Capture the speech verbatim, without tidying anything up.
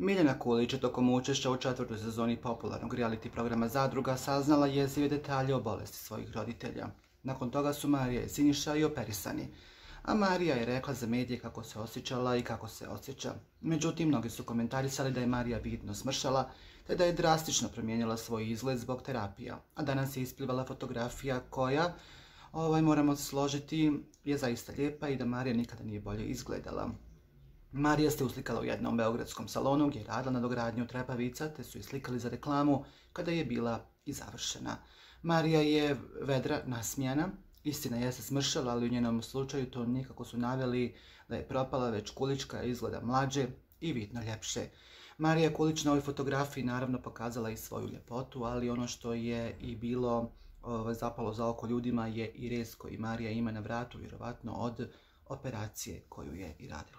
Miljana Kulić je tokom učešća u četvrtoj sezoni popularnog reality programa Zadruga saznala jezive detalje o bolesti svojih roditelja. Nakon toga su Marija i Siniša i operisani, a Marija je rekla za medije kako se osjećala i kako se osjeća. Međutim, mnogi su komentarisali da je Marija vidno smršala, te da je drastično promijenila svoj izgled zbog terapija, a danas je isplivala fotografija koja, ovaj, moramo složiti, je zaista lijepa i da Marija nikada nije bolje izgledala. Marija se uslikala u jednom beogradskom salonu gdje je radila na dogradnju trepavica, te su je slikali za reklamu kada je bila i završena. Marija je vedra, nasmijana, istina je se smršala, ali u njenom slučaju to nikako su naveli da je propala, već Kulićka izgleda mlađe i vidno ljepše. Marija Kulić na ovoj fotografiji naravno pokazala i svoju ljepotu, ali ono što je i bilo ovaj, zapalo za oko ljudima je i rez koji Marija ima na vratu, vjerovatno od operacije koju je i radila.